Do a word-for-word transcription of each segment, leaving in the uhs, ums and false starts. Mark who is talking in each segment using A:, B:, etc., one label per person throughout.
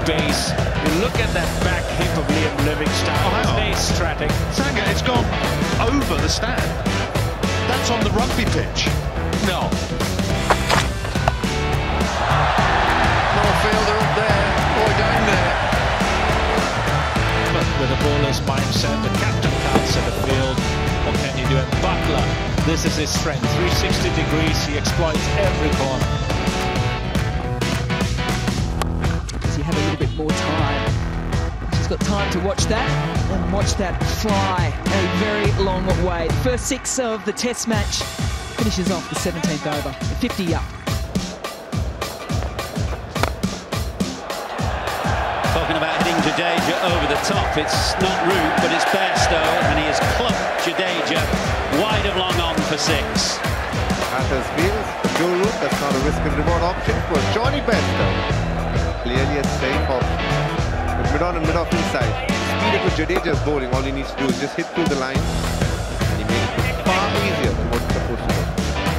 A: base. You look at that back hip of Liam Livingstone. Oh, hang on. Ace-stratic.
B: Sanga, it's gone over the stand. That's on the rugby pitch.
A: No.
C: Fielder up there, or down there.
A: But with a bowler's mindset, the captain can't set a field. What can you do? And Butler, this is his strength. three sixty degrees, he exploits every corner.
D: Does he have a little bit more time? He's got time to watch that and watch that fly a very long way. The first six of the Test match finishes off the seventeenth over, fifty up.
E: Talking about hitting Jadeja over the top. It's not Root, but it's Bairstow, and he has clubbed Jadeja wide of long on for six.
F: At his wheels, Joe Root, that's not a risk and reward option for Johnny Bairstow. Clearly a safe option. But mid on and mid off inside. Speed it with Jadeja's bowling. All he needs to do is just hit through the line, and he made it far easier than what it's supposed to do.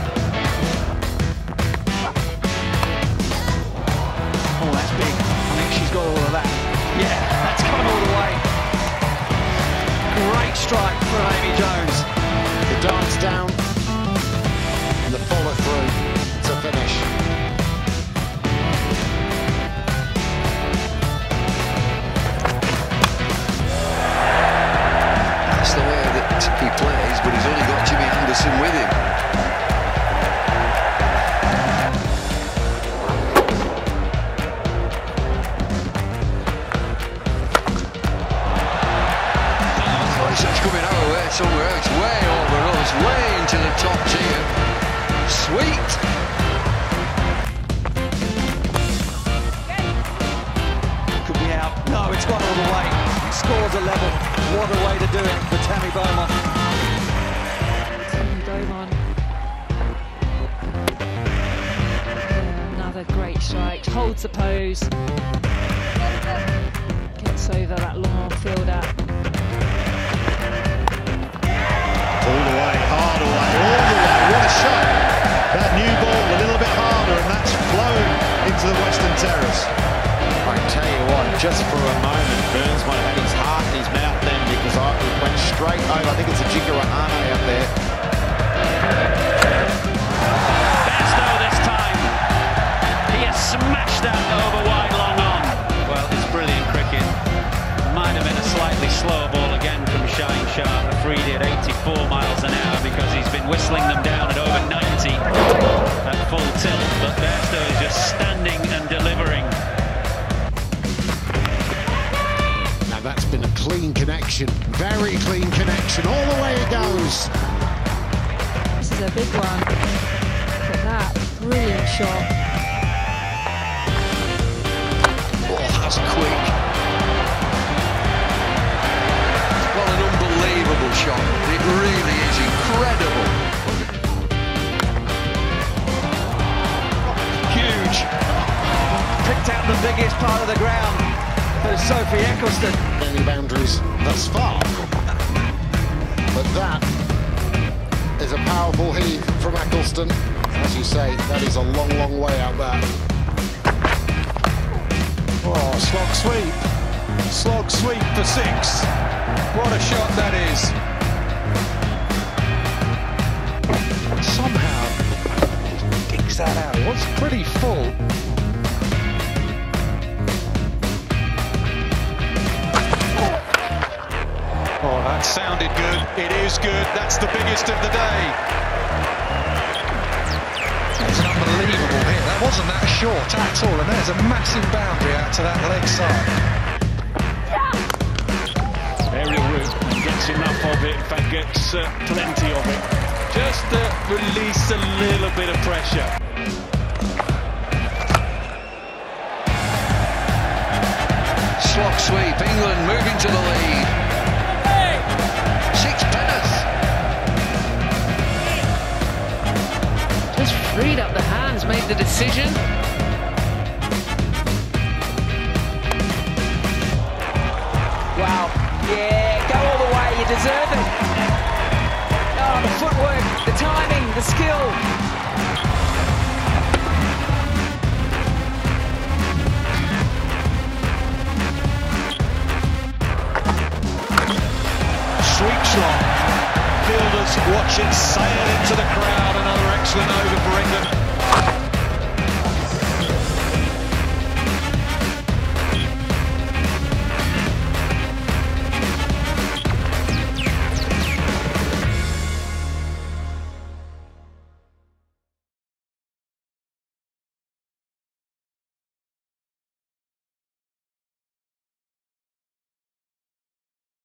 D: Oh, that's big. She's got all of that. Yeah, that's gone all the way. Great strike for Amy Jones.
B: The dance down and the follow through to finish.
C: That's the way that he plays, but he's only got Jimmy Anderson with him. Somewhere else, way over us, way into the top tier. Sweet.
D: Could be out. No, it's gone all the way. Scores a level. What a way to do it for Tammy Beaumont. Tammy Beaumont. Yeah, another great strike. Holds the pose. Gets over that long fielder.
B: All the way, hard away, all the way, what a shot. That new ball a little bit harder, and that's flown into the Western Terrace.
G: I tell you what, just for a moment, Burns might have had his heart in his mouth then, because I, it went straight over. I think it's a Jiggerahane out there.
E: Bairstow this time. He has smashed that over wide long on. Well, it's brilliant cricket. Might have been a slightly slower ball again from Shine Sharp. Freed at eighty-four miles an hour because he's been whistling them down at over ninety at full tilt. But Bairstow is just standing and delivering.
B: Now that's been a clean connection, very clean connection, all the way it goes.
D: This is a big one. Look at that, brilliant shot.
C: Oh, that's quick. What an unbelievable shot. It really is incredible.
D: Huge. Picked out the biggest part of the ground for Sophie Eccleston.
B: Any boundaries thus far. But that is a powerful heave from Eccleston. As you say, that is a long, long way out there.
A: Oh, slog sweep. Slog sweep for six. What a shot that is. Somehow, he digs that out. It was pretty full. Oh, that sounded good. It is good. That's the biggest of the day.
B: It's an unbelievable hit. That wasn't that short at all. And there's a massive boundary out to that leg side.
A: Aerial route, gets enough of it, in fact gets uh, plenty of it. Just to release a little bit of pressure.
C: Slog sweep, England moving to the lead. Six penneth.
H: Just freed up the hands, made the decision.
D: Wow. Yeah, go all the way, you deserve it. Oh, the footwork, the timing, the skill.
A: long. Fielders watch it sail into the crowd. Another excellent over for England.